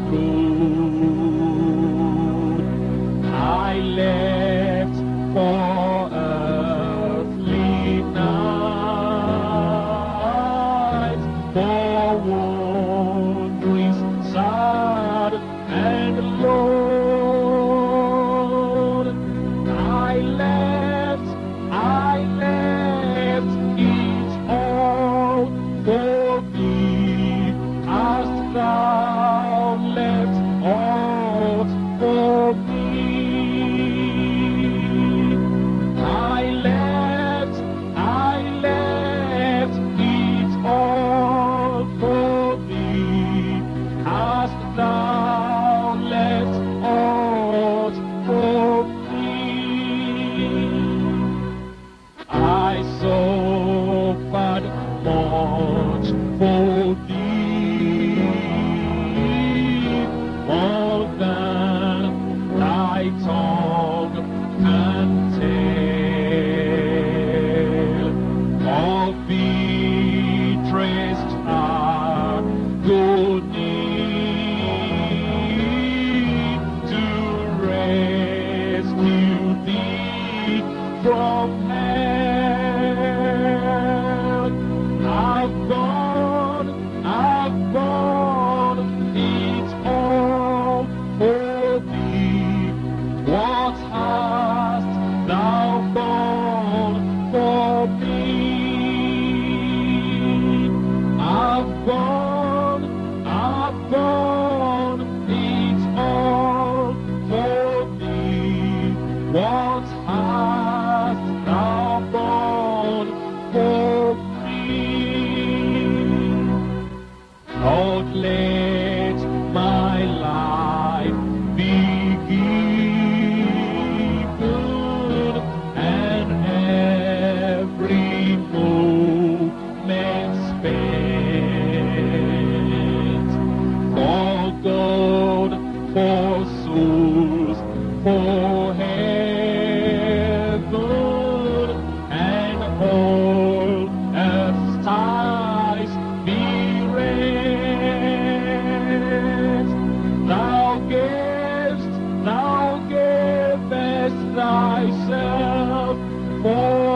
road. I left for earthly nights, for wanderings sad and alone. I left it all for thee, as thou left all for me. I left it all for thee, as thou left all for me. I suffered much for thee, more than thy tongue can tell. Of thee traced agony to rescue thee from hell. I've gone, it's all for thee. What hast thou gone for me? I've gone, it's all for thee. What hast thou gone for me? Lord, let my life be given, and every moment spent for God, for souls, for heaven, and all earth's ties be rent. Thou gavest thyself for